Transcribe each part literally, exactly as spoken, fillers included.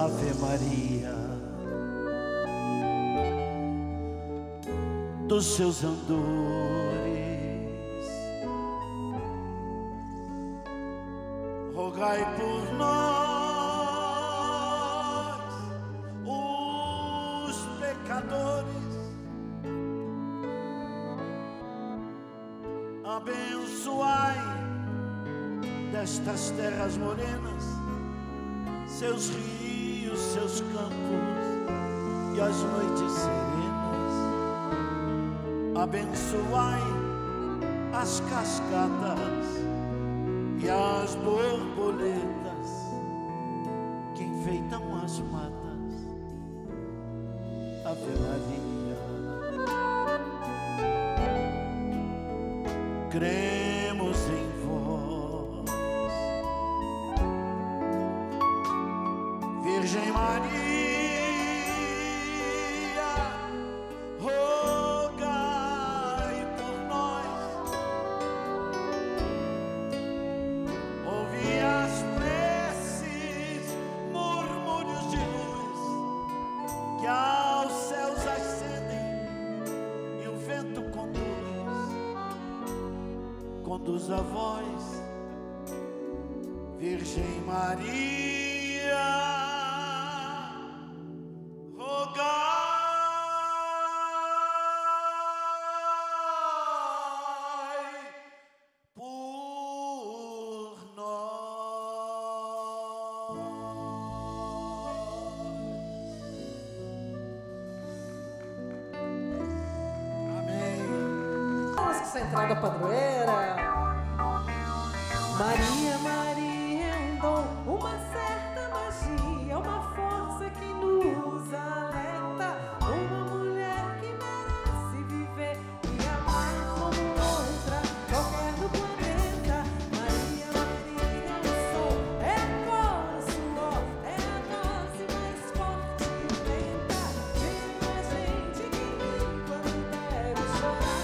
Ave Maria, dos seus andores, rogai por nós, os pecadores, abençoai destas terras morenas seus rios, seus campos e as noites serenas. Abençoai as cascatas e as borboletas que enfeitam as matas. Ave Maria, cremos em vós, Virgem Maria, rogai por nós. Ouvi as preces, murmúrios de luz que aos céus ascendem e o vento conduz, conduz a vós, Virgem Maria. Entrada padroeira. Maria, Maria é um dom, uma certa magia, uma força que nos alerta, uma mulher que merece viver e amar como outra qualquer do planeta. Maria, Maria é o sol, é a cor, o suor, é a dose mais forte e lenta de uma gente que quando deve chorar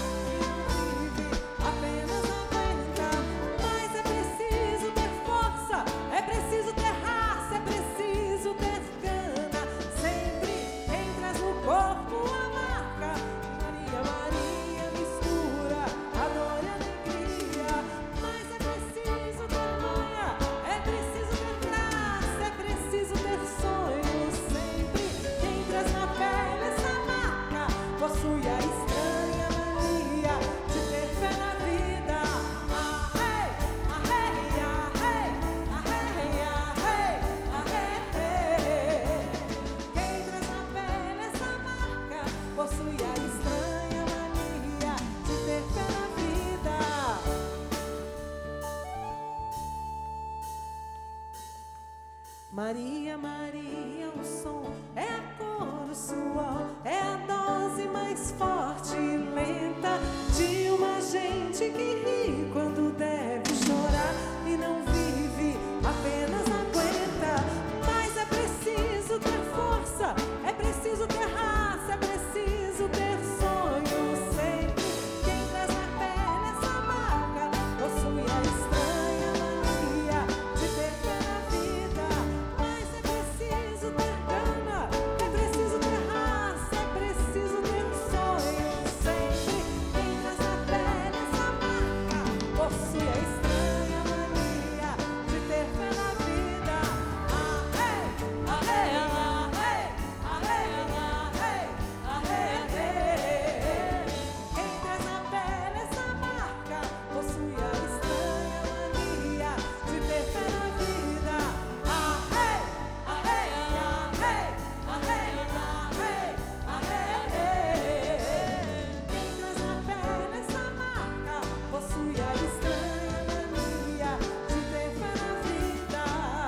apenas aguenta, mas é preciso ter força, é preciso ter raça, é preciso ter gana. Sempre quem traz no corpo a marca. Maria, Maria mistura a dor e a alegria, mas é preciso ter manha, é preciso ter graça, é preciso ter sonhos. Sempre quem traz na pele essa marca possui a estranha mania de ter fé na vida. Arrei, arrei, arrei, arrei, arrei, arrei. Quem traz na pele essa marca possui a estranha mania de ter fé na vida. Maria, Maria, o som é a cor, o suor, é a dose mais forte e lenta de uma gente que ri quando deve chorar e não vive, apenas aguenta. Mas é preciso ter força, é preciso ter raça, é preciso ter sonhos. Sempre quem traz na pele essa marca possui a estranha mania de ter fé na vida. Mas é preciso ter gana, é preciso ter raça, é preciso ter sonhos. Sempre quem traz na pele essa marca possui a estranha mania de ter fé na vida. Arrei, arrei, arrei, arrei, arrei, arrei. Quem traz na pele essa marca possui a estranha mania de ter fé na vida. Arrei, arrei, arrei, arrei, arrei, arrei. Quem traz na pele essa marca possui a estranha mania de ter fé na vida.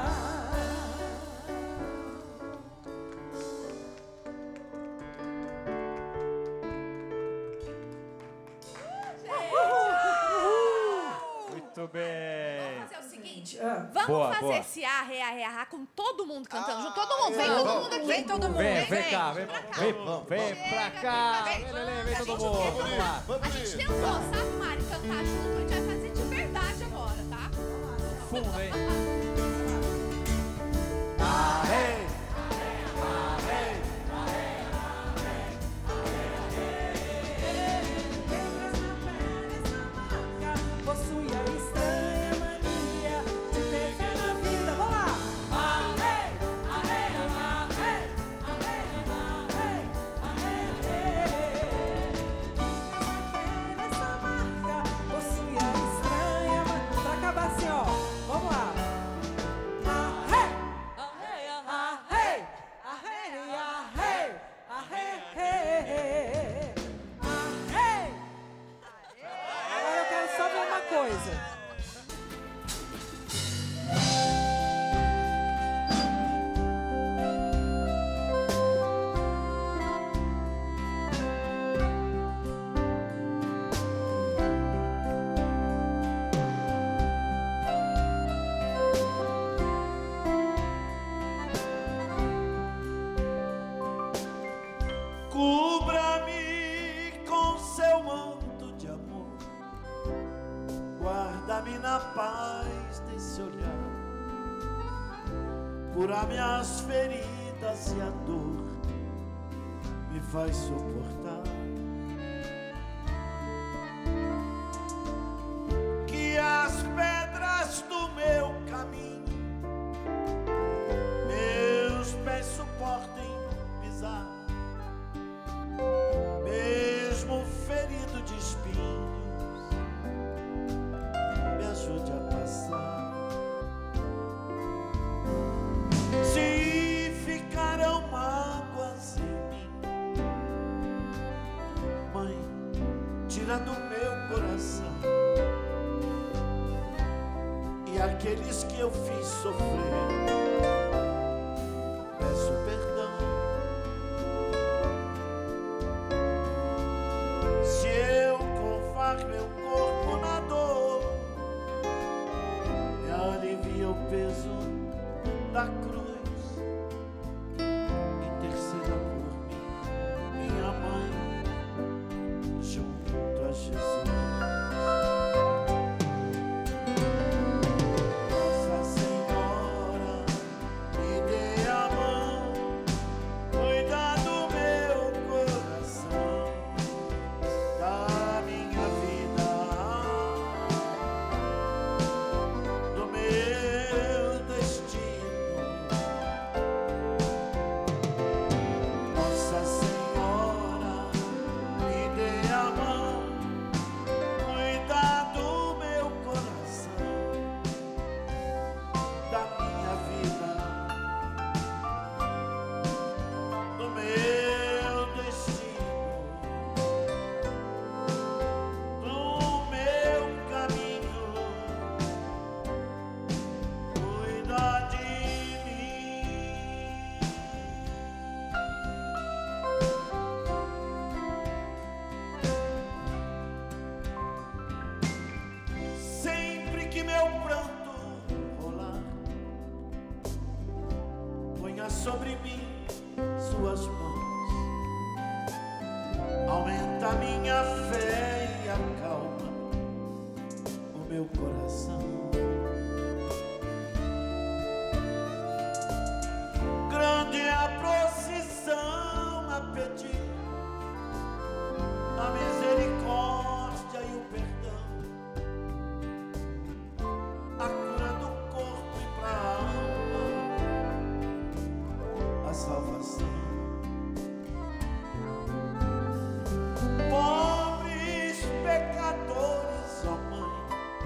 Muito bem. Vamos fazer o seguinte, Ah. vamos Boa, fazer boa. esse arre, arre, arre com todo mundo cantando junto. Todo mundo, vem todo mundo aqui. Vem todo mundo. Vem, vem cá, vem, pra cá. vem, vem pra cá. Vem, Vem, Lelê, vem A todo gente mundo. tentou- Vamos lá. A gente tentou, sabe, Mari, cantar junto. A gente vai fazer de verdade agora, tá? Fundo, hein? Arrei, possui a estranha mania de ter fé na vida. Vamos lá! Arrei, arrei, arrei, arrei, arrei, arrei. Essa marca possui a estranha mania. Pra acabar assim, ó. Vamos lá! Arrei, arrei, arrei, arrei, arrei, arrei, arrei. Agora eu quero só ver uma coisa. Cubra-me com seu manto de amor, guarda-me na paz desse olhar, cura minhas feridas e a dor me faz suportar. Que as pedras do meu caminho meus pés suportem pisar, mesmo ferido de espinhos, me ajude a passar. Se ficarão mágoas em mim, Mãe, tira do meu coração, e aqueles que eu fiz sofrer, peço perdão. Se eu curvar meu corpo na dor, me alivia o peso da cruz, interceda por mim, minha mãe, junto a Jesus. Nossa Senhora, me dê a mão, cuida do meu coração, da minha vida, do meu destino. Nossa Senhora, me dê a mão, cuida do meu coração, da minha vida, do meu destino, do meu caminho, cuida de mim. Sempre que meu pranto rolar, ponha sobre mim suas mãos, aumenta minha fé e acalma o meu coração. Grande é a procissão a pedir a misericórdia e o perdão, a cura do corpo e pra alma, a salvação. Pobres pecadores, ó Mãe,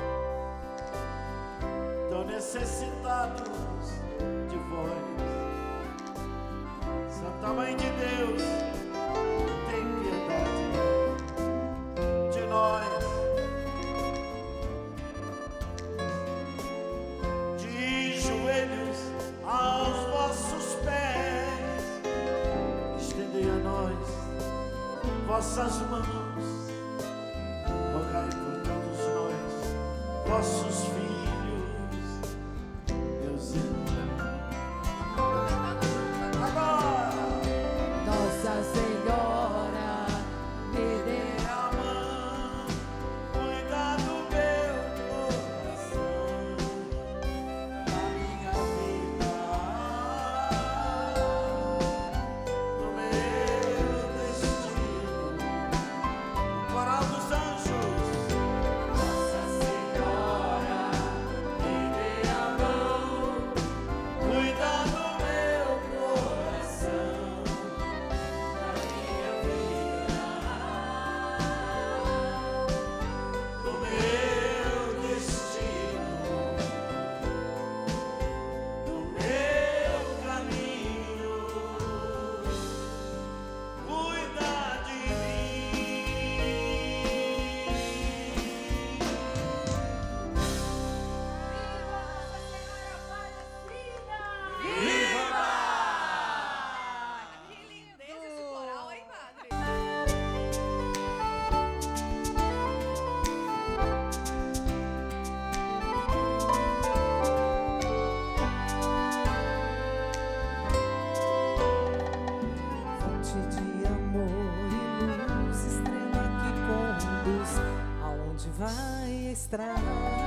tão necessitados de vós. Santa Mãe de Deus, tem piedade de nós. De joelhos aos vossos pés, estendei a nós vossas mãos, rogai por todos nós, vossos filhos, meus irmãos. Agora, Nossa Senhora, me dê a mão, cuida do meu coração, da minha vida, do meu destino. O coral dos anjos. Nossa Senhora, estrada,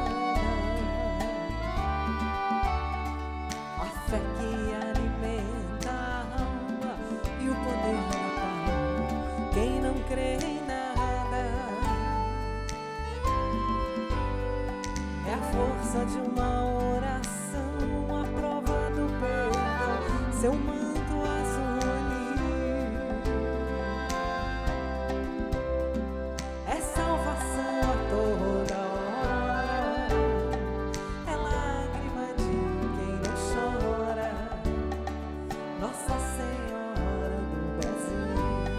a fé que alimenta a alma e o poder da paz. Quem não crê em nada é a força de uma oração, a prova do perdão, seu manto azul anil. É salvação a toda hora, é lágrima de quem não chora, Nossa Senhora do Brasil.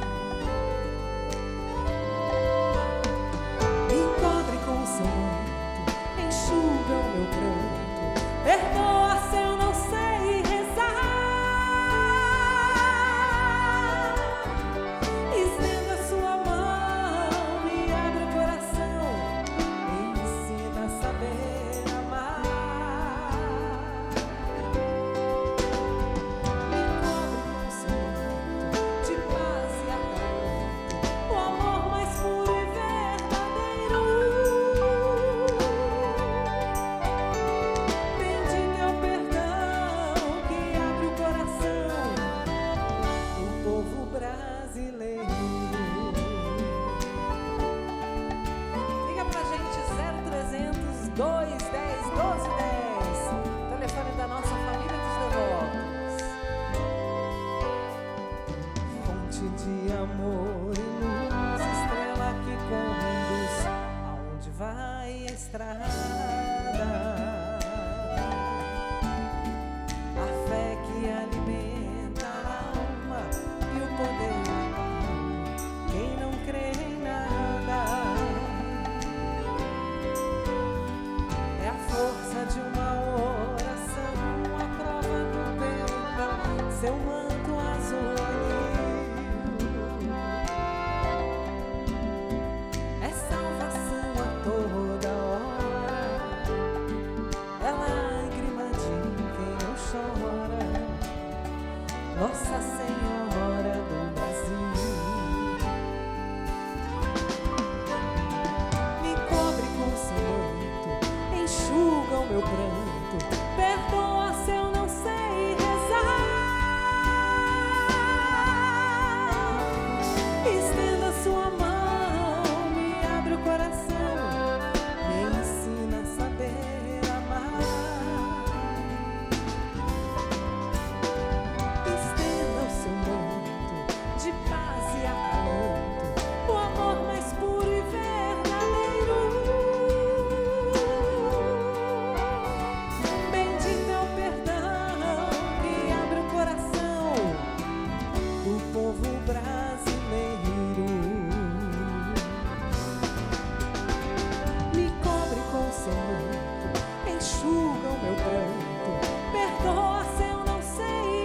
Me cobre com o seu manto, enxuga o meu pranto, perdoa se eu não sei rezar. Estenda sua mão, me abre o coração, me ensina a saber amar. Me cobre com o seu manto de paz e acalento, o amor mais puro e verdadeiro. Bendito é o perdão que abre o coração do povo brasileiro. Liga pra gente zero trezentos, dois dez, doze dez, telefone da nossa família dos devotos. Fonte de amor e luz, estrela que conduz aonde vai a estrada, a fé que alimenta a alma e o poder da paz. Quem não crê em nada é a força de uma oração, a prova do perdão, seu manto azul anil. É salvação a toda hora, é lágrima de quem não chora, Nossa Senhora do Brasil. Me cobre com seu manto, enxuga o meu pranto, perdoa se eu não sei rezar. Estenda sua mão, me abre o coração, me ensina a saber amar. Estenda o seu manto de paz e acalento, o amor mais puro e verdadeiro. Bendito é o perdão que abre o coração do povo brasileiro. Me cobre com seu manto, enxuga o meu pranto, perdoa se eu não sei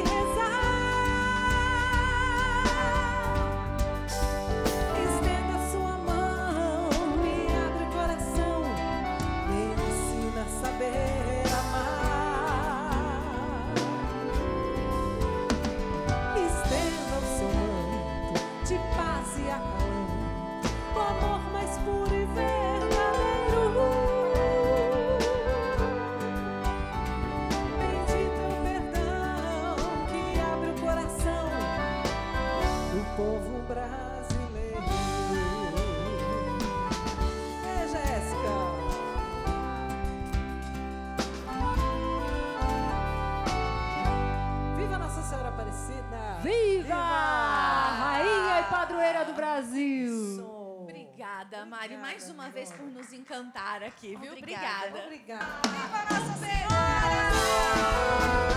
rezar. Estenda sua mão, me abre o coração, me ensina a saber amar. Estenda o seu manto de paz e acalento, o amor mais puro e verdadeiro. Bendito é o perdão que abre o coração do povo brasileiro. É, Jéssica. Viva Nossa Senhora Aparecida! Viva! Rainha e padroeira do Brasil! Som. Obrigada, Mari, Obrigada, mais uma minha vez amor. por nos encantar aqui, viu? Obrigada. Obrigada. Obrigada. Viva Nossa Senhora!